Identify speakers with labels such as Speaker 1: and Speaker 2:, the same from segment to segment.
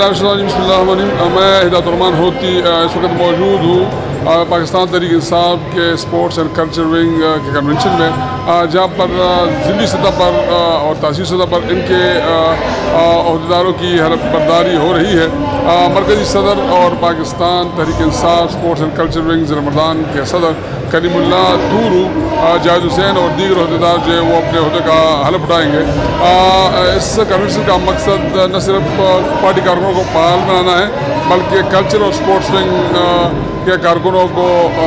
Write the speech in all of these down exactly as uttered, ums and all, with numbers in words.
Speaker 1: बिस्मिल्लाहिर्रहमानिर्रहीम। मैं हिदायतुर्रहमान होती इस वक्त मौजूद हूँ पाकिस्तान तहरीक इंसाफ के स्पोर्ट्स एंड कल्चर विंग के कन्वेंशन में, जहाँ पर ज़िली सतह पर और तहसील सतह पर इनके अहदेदारों की हलफ बर्दारी हो रही है। मरकज़ी सदर और Pakistan Tehreek Insaf sports and culture wing ज़िला-मर्दान के सदर कलीमुल्लाह तूरू, जाहिद हुसैन और दीगर अहदेदार जो है वो अपने अहदे का हलफ उठाएँगे। इस कन्वेंशन का मकसद न सिर्फ पार्टी कारकुनों को फाल बनाना है, बल्कि कल्चर और स्पोर्ट्स विंग के कारकुनों को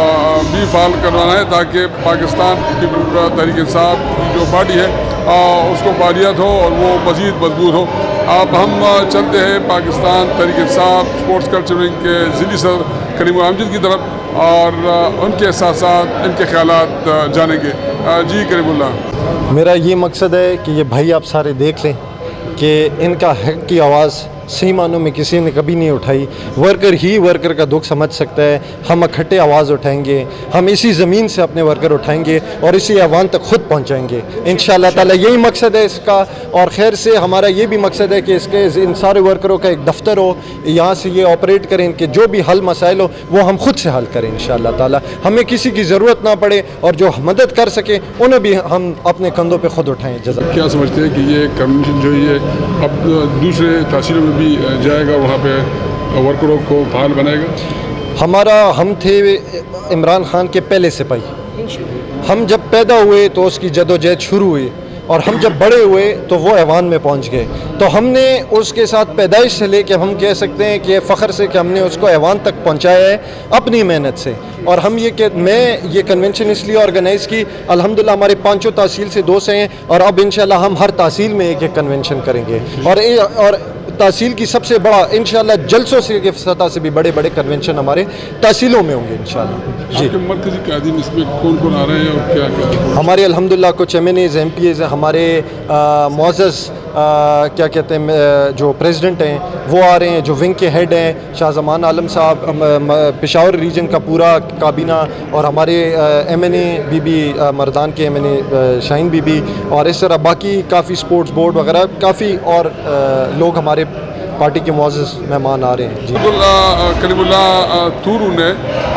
Speaker 1: भी फाल करवाना है, ताकि पाकिस्तान तहरीक इंसाफ की जो पार्टी है उसको फालियत हो और वो मज़ीद मजबूत हो। अब हम चलते हैं Pakistan Tehreek Insaf sports culture wing के ज़िली सदर कलीमुल्लाह अमजद की तरफ और उनके साथ साथ इनके ख्यालात जानेंगे। जी कलीमुल्लाह।
Speaker 2: मेरा ये मकसद है कि ये भाई आप सारे देख लें कि इनका हक़ की आवाज़ सही मानों में किसी ने कभी नहीं उठाई। वर्कर ही वर्कर का दुख समझ सकता है। हम इकट्ठे आवाज़ उठाएंगे, हम इसी ज़मीन से अपने वर्कर उठाएंगे और इसी आवाम तक खुद पहुंचाएंगे इंशाअल्लाह ताला। यही मकसद है इसका। और खैर से हमारा ये भी मकसद है कि इसके इन सारे वर्करों का एक दफ्तर हो, यहाँ से ये ऑपरेट करें, इनके जो भी हल मसाइल हो वो हम खुद से हल करें इंशाअल्लाह ताला। हमें किसी की ज़रूरत ना पड़े और जो मदद कर सके उन्हें भी हम अपने कंधों पर खुद उठाएँ। जज़ा।
Speaker 1: क्या समझते हैं कि ये कन्वेंशन जो है अब दूसरे तहसीलों में भी जाएगा, वहाँ पे वर्करों को फाल बनाएगा?
Speaker 2: हमारा हम थे इमरान खान के पहले सिपाही। हम जब पैदा हुए तो उसकी जदोजहद शुरू हुई और हम जब बड़े हुए तो वो ऐवान में पहुंच गए। तो हमने उसके साथ पैदाइश से लेकर हम कह सकते हैं कि फ़ख्र से कि हमने उसको ऐवान तक पहुंचाया है अपनी मेहनत से। और हम ये कि मैं ये कन्वेंशन इसलिए ऑर्गेनाइज़ की, अल्हम्दुलिल्लाह हमारे पांचों तहसील से दोस्त हैं और अब इंशाल्लाह हम हर तहसील में एक एक कन्वेंशन करेंगे और ए, और तहसील की सबसे बड़ा इंशाल्लाह जलसों से की सतह से भी बड़े बड़े कन्वेंशन हमारे तहसीलों में होंगे इंशाल्लाह। जी।
Speaker 1: मरकज़ी कायदीन इसमें कौन कौन आ रहे हैं और क्या क्या?
Speaker 2: हमारे अल्हम्दुलिल्लाह कुछ M N A's M P A's हैं, हमारे मुअज़्ज़ज़ क्या कहते हैं जो प्रेसिडेंट हैं वो आ रहे हैं, जो विंग के हेड हैं शाह ज़मान आलम साहब, पेशावर रीजन का पूरा काबीना और हमारे एम एन ए बीबी मर्दान के M N A Shaheen Bibi और इस तरह बाकी काफ़ी स्पोर्ट्स बोर्ड वगैरह काफ़ी और लोग हमारे पार्टी के मुअज़्ज़ज़ मेहमान आ रहे हैं। जी।
Speaker 1: कलीमुल्लाह तूरू ने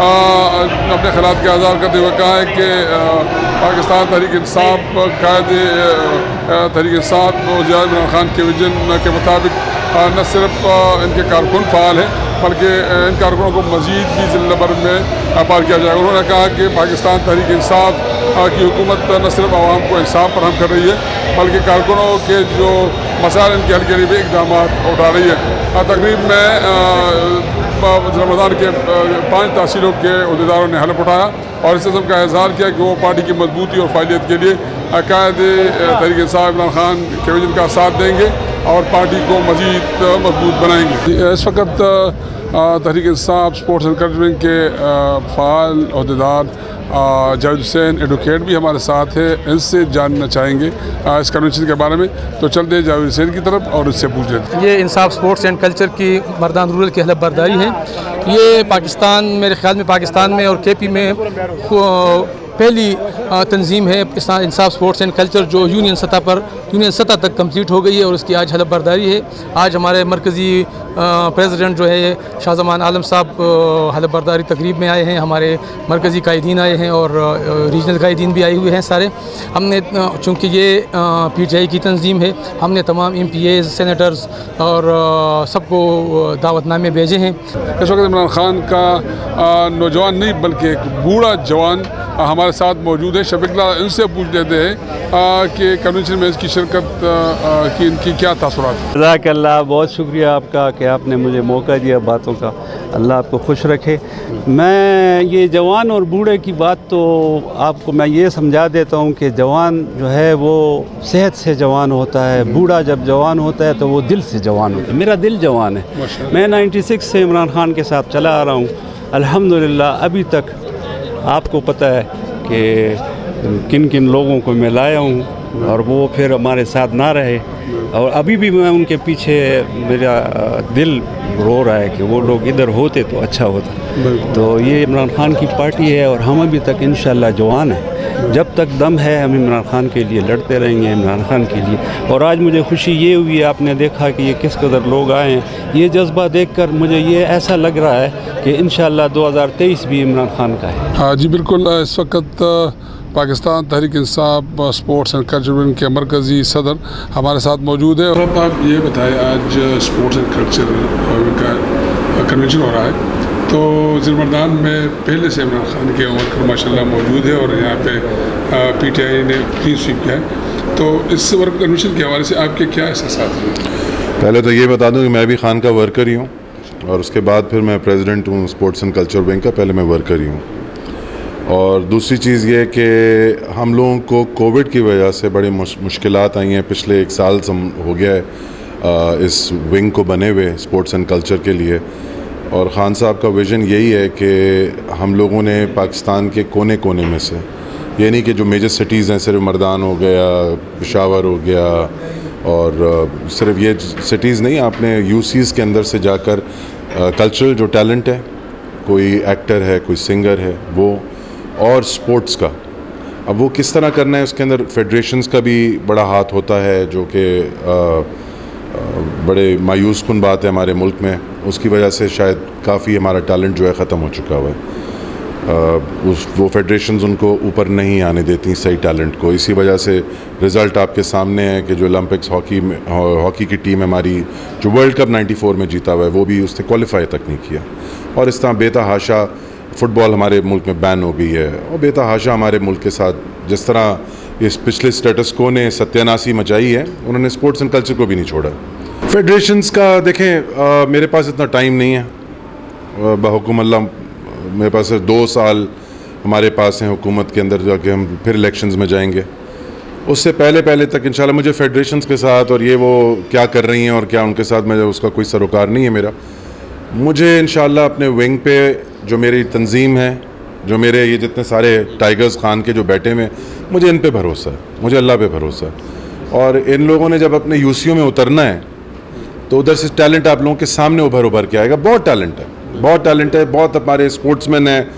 Speaker 1: अपने ख़िलाफ़ के आज़ार करते हुए कहा है कि पाकिस्तान तहरीक इंसाफ कायदे तहरीक इंसाफ ज़ियाउर रहमान खान के विजन के मुताबिक न सिर्फ इनके कारकुन फ़ाल हैं, बल्कि इन कारकुनों को मज़ीद भी ज़िला भर में पार किया जाएगा। उन्होंने कहा कि पाकिस्तान तहरीक इंसाफ की हुकूमत न सिर्फ आवाम को इंसाफ फराहम कर रही है, बल्कि कारकुनों के जो मसाइल इनके हल के लिए भी इक़दाम उठा रही है। तकरीब में ज़िला-मर्दान के पाँच तहसीलों के अहदेदारों ने हलफ उठाया और इस किस्म का इज़हार किया कि वो पार्टी की मजबूती और फायलियत के लिए कायदे तहरीक इंसाफ इमरान खान के विजन का साथ देंगे और पार्टी को मज़ीद मजबूत बनाएंगे। इस वक्त Tehreek Insaf sports and culture wing के फ़ाल अहदेदार जाहिद हुसैन एडवोकेट भी हमारे साथ है, इनसे जानना चाहेंगे इस कन्वेंशन के बारे में। तो चलते हैं जाहिद हुसैन की तरफ और इससे पूछ लेते हैं।
Speaker 3: ये इंसाफ स्पोर्ट्स एंड कल्चर की मर्दान रूरल की हलफ बर्दारी है। ये पाकिस्तान मेरे ख्याल में पाकिस्तान में और के पी में पहली तंजीम है इंसाफ स्पोर्ट्स एंड कल्चर जो यूनियन सतह पर यूनियन सतह तक कंप्लीट हो गई है और उसकी आज हलफ बर्दारी है। आज हमारे मरकज़ी प्रेसिडेंट जो है शाह ज़मान आलम साहब हलफ बर्दारी तकरीब में आए हैं, हमारे मरकज़ी कायदीन आए हैं और रीजनल कायदीन भी आए हुए हैं सारे। हमने चूँकि ये पी टी आई की तंजीम है, हमने तमाम एम पी एज़ सेनेटर्स और सबको दावतनामे भेजे हैं।
Speaker 1: इस वक्त इमरान खान का नौजवान नहीं बल्कि एक बूढ़ा जवान हमारे साथ मौजूद है। शफीकुल्ला, इनसे पूछ लेते हैं कि कन्वेंशन में इसकी शिरकत की इनकी क्या तासुरात है?
Speaker 4: जज़ाकल्लाह, बहुत शुक्रिया आपका कि आपने मुझे मौका दिया बातों का। अल्लाह आपको खुश रखे। मैं ये जवान और बूढ़े की बात तो आपको मैं ये समझा देता हूँ कि जवान जो है वो सेहत से जवान होता है, बूढ़ा जब जवान होता है तो वो दिल से जवान होता है। मेरा दिल जवान है। मैं नाइन्टी सिक्स से इमरान खान के साथ चला आ रहा हूँ अल्हम्दुलिल्लाह। अभी तक आपको पता है कि किन किन लोगों को मैं लाया हूँ और वो फिर हमारे साथ ना रहे और अभी भी मैं उनके पीछे, मेरा दिल रो रहा है कि वो लोग इधर होते तो अच्छा होता। तो ये इमरान खान की पार्टी है और हम अभी तक इंशाल्लाह जवान हैं। जब तक दम है हम इमरान खान के लिए लड़ते रहेंगे, इमरान खान के लिए। और आज मुझे खुशी ये हुई है, आपने देखा कि ये किस कदर लोग आए हैं। ये जज्बा देखकर मुझे ये ऐसा लग रहा है कि इंशाल्लाह दो हज़ार तेईस भी इमरान खान का है।
Speaker 1: हाँ जी बिल्कुल। इस वक्त Pakistan Tehreek Insaf sports and culture के मरकज़ी सदर हमारे साथ मौजूद है। और अब आप ये बताएं, आज स्पोर्ट्स एंड कल्चर का कन्वेंशन हो रहा है, तो ज़िलमर्दान में पहले से इमरान खान के वर्कर माशाल्लाह मौजूद है और यहाँ पे पीटीआई ने क्लीन स्वीप किया है। तो इस वर्क कन्वेंशन के हवाले से आपके क्या एहसास हैं?
Speaker 5: पहले तो ये बता दूँ कि मैं भी खान का वर्कर ही हूँ और उसके बाद फिर मैं प्रेसिडेंट हूँ स्पोर्ट्स एंड कल्चर विंग का। पहले मैं वर्कर ही हूँ। और दूसरी चीज़ ये कि हम लोगों को कोविड की वजह से बड़ी मुश्किलात आई हैं। पिछले एक साल से हो गया है इस विंग को बने हुए स्पोर्ट्स एंड कल्चर के लिए। और ख़ान साहब का विज़न यही है कि हम लोगों ने पाकिस्तान के कोने कोने में से, ये नहीं कि जो मेजर सिटीज़ हैं सिर्फ मर्दान हो गया, पेशावर हो गया, और सिर्फ ये सिटीज़ नहीं, आपने यूसीज़ के अंदर से जाकर कल्चरल जो टैलेंट है, कोई एक्टर है, कोई सिंगर है, वो और स्पोर्ट्स का अब वो किस तरह करना है, उसके अंदर फेडरेशंस का भी बड़ा हाथ होता है, जो कि बड़े मायूस कुन बात है हमारे मुल्क में। उसकी वजह से शायद काफ़ी हमारा टैलेंट जो है ख़त्म हो चुका हुआ है। उस वो फेडरेशंस उनको ऊपर नहीं आने देती सही टैलेंट को। इसी वजह से रिज़ल्ट आपके सामने है कि जो ओलंपिक्स हॉकी में हॉकी की टीम हमारी जो वर्ल्ड कप नाइन्टी फोर में जीता हुआ है, वो भी उसने क्वालिफाई तक नहीं किया। और इस तरह बेतहाशा फ़ुटबॉल हमारे मुल्क में बैन हो गई है और बेतहाशा हमारे मुल्क के साथ जिस तरह इस पिछले स्टेटस को ने सत्यानाशी मचाई है, उन्होंने स्पोर्ट्स एंड कल्चर को भी नहीं छोड़ा। फेडरेशंस का देखें, आ, मेरे पास इतना टाइम नहीं है बहुकुम अल्लाह। मेरे पास सिर्फ दो साल हमारे पास हैं हुकूमत के अंदर, जाके हम फिर इलेक्शंस में जाएंगे। उससे पहले पहले तक इंशाल्लाह मुझे फेडरेशंस के साथ और ये वो क्या कर रही हैं और क्या उनके साथ मैं उसका कोई सरोकार नहीं है मेरा। मुझे इंशाल्लाह अपने विंग पे जो मेरी तंजीम है, जो मेरे ये जितने सारे टाइगर्स खान के जो बैठे हुए, मुझे इन पे भरोसा है, मुझे अल्लाह पे भरोसा है। और इन लोगों ने जब अपने यूसीओ में उतरना है तो उधर से टैलेंट आप लोगों के सामने उभर उभर के आएगा। बहुत टैलेंट है, बहुत टैलेंट है, बहुत हमारे स्पोर्ट्समैन हैं,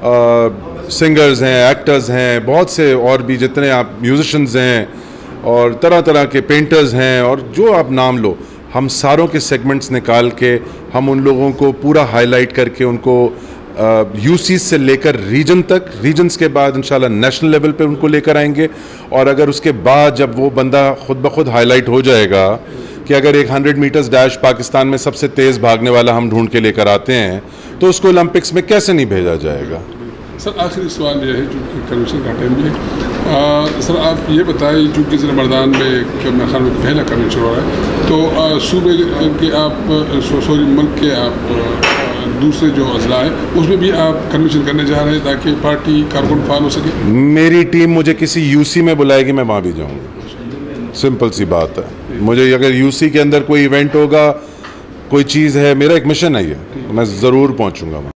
Speaker 5: सिंगर्स हैं, एक्टर्स हैं, बहुत से और भी जितने आप म्यूजिशंस हैं और तरह तरह के पेंटर्स हैं, और जो आप नाम लो, हम सारों के सेगमेंट्स निकाल के हम उन लोगों को पूरा हाईलाइट करके उनको यूसीज से लेकर रीजन तक, रीजन्स के बाद इंशाल्लाह नेशनल लेवल पे उनको लेकर आएंगे। और अगर उसके बाद जब वो बंदा खुद ब खुद हाईलाइट हो जाएगा कि अगर एक हंड्रेड मीटर्स डैश पाकिस्तान में सबसे तेज़ भागने वाला हम ढूंढ के लेकर आते हैं, तो उसको ओलंपिक्स में कैसे नहीं भेजा जाएगा।
Speaker 1: सर आखिरी सवाल ये है, चूँकि कन्वेंशन का टाइम भी है, सर आप ये बताएं, चूँकि ज़िलमर्दान में मेरे ख्याल में पहला कन्वेंशन हो रहा है, तो सूबे के आप सॉरी मुल्क के आप दूसरे जो अजला है उसमें भी आप कन्वेंशन करने जा रहे हैं ताकि पार्टी कारकुन फाल हो सके? मेरी टीम मुझे किसी यूसी में बुलाएगी, मैं वहाँ भी जाऊँगा। सिंपल सी बात है। मुझे अगर यूसी के अंदर कोई इवेंट होगा, कोई चीज़ है, मेरा एक मिशन है ये, मैं ज़रूर पहुँचूँगा।